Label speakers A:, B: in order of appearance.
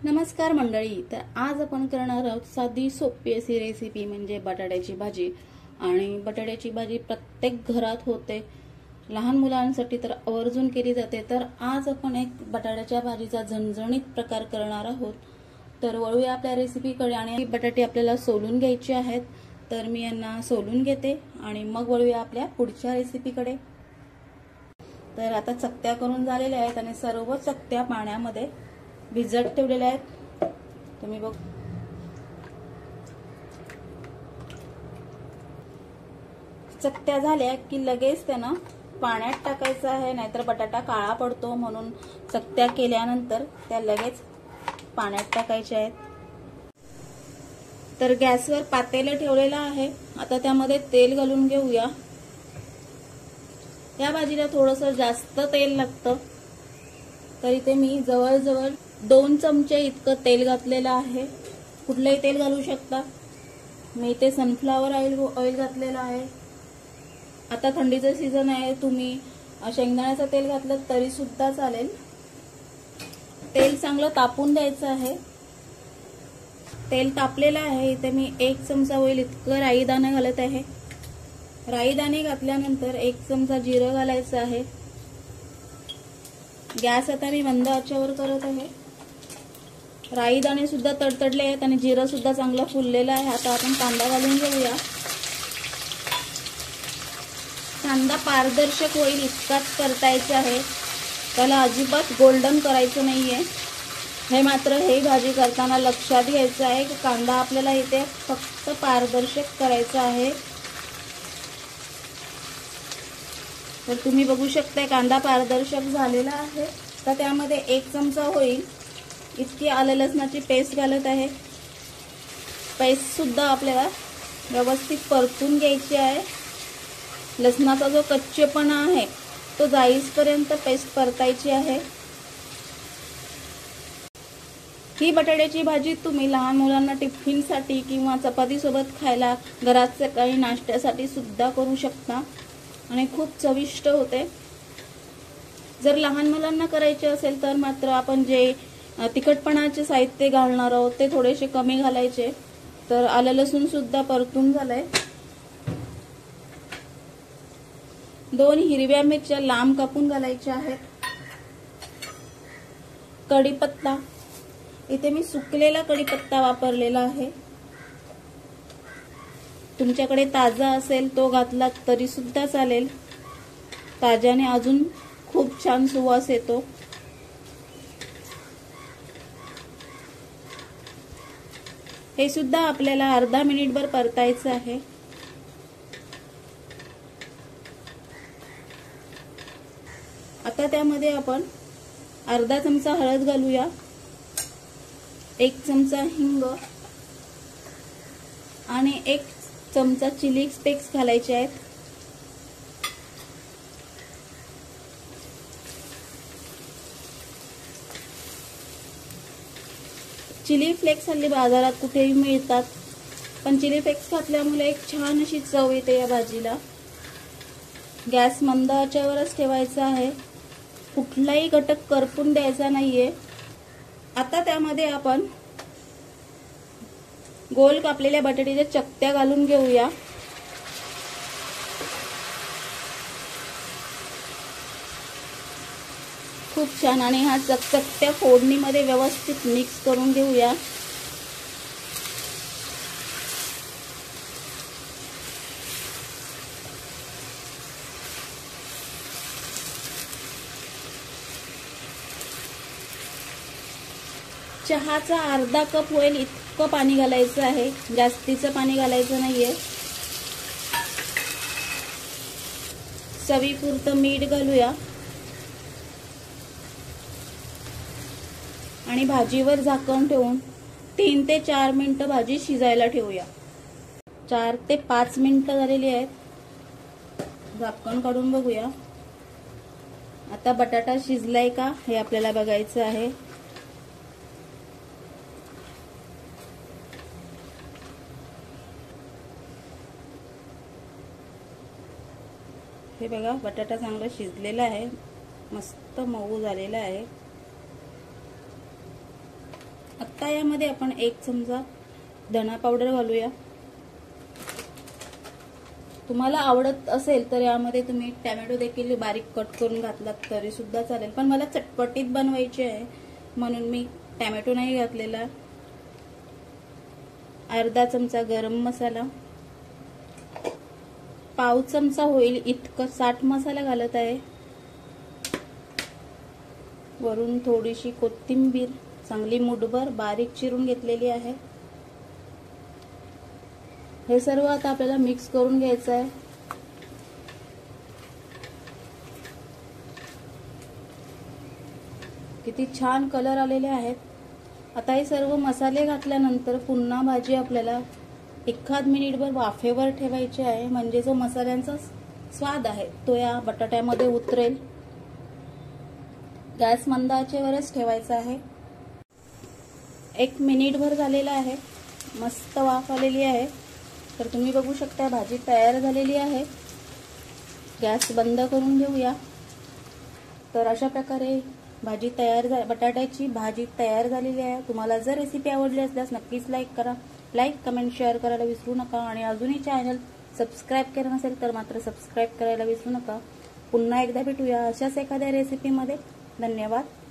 A: नमस्कार मंडळी. तर आज आपण करणार आहोत साधी सोपी अशी रेसिपी म्हणजे बटाट्याची भाजी. आणि बटाट्याची भाजी प्रत्येक घरात होते, लहान मुलांसाठी तर आवर्जून केली जाते. तर आज आपण एक बटाट्याच्या भाजीचा झणझणीत प्रकार करणार आहोत. तर वळूया आपल्या रेसिपीकडे. आणि बटाटे आपल्याला सोलून घ्यायचे आहेत, तर मी यांना सोलून घेते आणि मग वळूया आपल्या पुढच्या रेसिपीकडे. तर आता चकत्या करून झालेल्या आहेत आणि सर्व चकत्या पाण्यामध्ये भिजत ठेवलेल्या आहेत. तुम्ही बघ, चकत्या झाल्या की लगेच त्यांना पाण्यात टाकायचं आहे, नाहीतर बटाटा काळा पडतो. म्हणून चकत्या केल्यानंतर त्या लगेच पाण्यात टाकायच्या आहेत. तर गॅसवर पातेलं ठेवलेलं आहे. आता त्यामध्ये तेल घालून घेऊया. या भाजीला थोडंसं जास्त तेल लागतं, तर इथे मी जवळजवळ 2 चमचे इतकं तेल घातलेलं आहे. कुठलंही तेल घालू शकता. मी इथे सनफ्लावर ऑइल घातलेलं आहे. आता थंडीचं सीझन आहे, तुम्ही शेंगदाण्याचं तेल घातलं तरी सुद्धा चालेल. तेल चांगलं तापून द्यायचं आहे. तेल तापलेलं आहे. इथे मी 1 चमचा होईल इतकं राईदाणे घालत आहे. राईदाणे घातल्यानंतर 1 चमचा जिरं घालायचं आहे. गॅस आता मी मंद आचेवर करत आहे. राईदाणे सुद्धा तडतडले आहेत आणि जिरं सुद्धा चांगलं फुललेलं आहे. आता आपण कांदा घालून घेऊया. कांदा पारदर्शक होईल इतकाच परतायचा आहे, त्याला अजिबात गोल्डन करायचं नाहीये. हे मात्र हे भाजी करताना लक्षात घ्यायचं आहे की कांदा आपल्याला इथे फक्त पारदर्शक करायचा आहे. तर तुम्ही बघू शकता कांदा पारदर्शक झालेला आहे. तर त्यामध्ये 1 चमचा होईल इतकी आलं लसणाची पेस्ट घालत आहे. पेस्ट सुद्धा आपल्याला व्यवस्थित परतून घ्यायची आहे. लसणाचा जो कच्चेपणा आहे तो जाईपर्यंत पेस्ट परतायची आहे. ही बटाट्याची भाजी तुम्ही लहान मुलांना टिफिनसाठी किंवा चपाती सोबत खायला, घरात सकाळी नाश्त्यासाठी सुद्धा करू शकता आणि खूप चविष्ट होते. जर लहान मुलांना करायचे असेल तर मात्र आपण जे तिखटपणाचे साहित्य घालणार आहोत ते थोडेसे कमी घालायचे. तर आलं लसूण सुद्धा परतून झालंय. 2 हिरव्या मिरच्या लांब कापून घालायच्या आहेत. कढीपत्ता, इथे मी सुकलेला कढीपत्ता वापरलेला आहे. तुमच्याकडे ताजा असेल तो घातला तरी सुद्धा चालेल. ताज्याने अजून खूप छान सुवास येतो. हे सुद्धा आपल्याला अर्धा मिनिटभर परतायचं आहे. आता त्यामध्ये आपण अर्धा चमचा हळद घालूया, 1 चमचा हिंग आणि 1 चमचा चिली फ्लेक्स घालायचे आहेत. चिली फ्लेक्स हल्ली बाजारात कुठेही मिळतात, पण चिली फ्लेक्स घातल्यामुळे एक छान अशी चव येते या भाजीला. गॅस मंद आचेवरच ठेवायचा आहे. कुठलाही घटक करपून द्यायचा नाहीये. आता त्यामध्ये आपण गोल कापलेल्या बटाट्याच्या चकत्या घालून घेऊया. खूप छान. आणि हा चकचकत्या फोडणीमध्ये व्यवस्थित मिक्स करून घेऊया. चहाचा अर्धा कप होईल इतकं पाणी घालायचं आहे, जास्तीचं पाणी घालायचं नाहीये. चवीपुरतं मीठ घालूया आणि भाजीवर झाकण ठेवून 3 ते 4 मिनिटं भाजी शिजायला ठेवूया. 4 ते 5 मिनिटं झालेली आहेत. झाकण काढून बघूया. आता बटाटा शिजलाय का हे आपल्याला बघायचं आहे. हे बघा, बटाटा चांगला शिजलेला आहे, मस्त मऊ झालेला आहे. आता यामध्ये आपण 1 चमचा धना पावडर घालूया. तुम्हाला आवडत असेल तर यामध्ये तुम्ही टोमॅटो देखील बारीक कट करून घातलात तरी सुद्धा चालेल, पण मला चटपटीत बनवायची आहे म्हणून मी टोमॅटो नाही घातलेला. अर्धा चमचा गरम मसाला, पाव चमचा होईल इतकं चाट मसाला घालत आहे. वरून थोडीशी कोथिंबीर चांगली मुठभर बारीक चिरून घेतलेली आहे. हे सर्व आता आपल्याला मिक्स करून घ्यायचं आहे. किती छान कलर आलेले आहेत. आता हे सर्व मसाले घातल्यानंतर पुन्हा भाजी आपल्याला 1 मिनिटभर वाफेवर ठेवायची आहे, म्हणजे जो मसाल्यांचा स्वाद आहे तो या बटाट्यामध्ये उतरेल. गॅस मंद आचेवरच ठेवायचा आहे. 1 मिनिटभर झालेला आहे. मस्त वाफ आलेली आहे. तर तुम्ही बघू शकता भाजी तयार झालेली आहे. गॅस बंद करून घेऊया. तर अशा प्रकारे भाजी बटाट्याची भाजी तयार झालेली आहे. तुम्हाला जर रेसिपी आवडली असल्यास नक्कीच लाईक करा. लाईक, कमेंट, शेअर करायला विसरू नका. आणि अजूनही चॅनल सबस्क्राईब केलं नसेल तर मात्र सबस्क्राईब करायला विसरू नका. पुन्हा एकदा भेटूया अशाच एखाद्या रेसिपीमध्ये. धन्यवाद.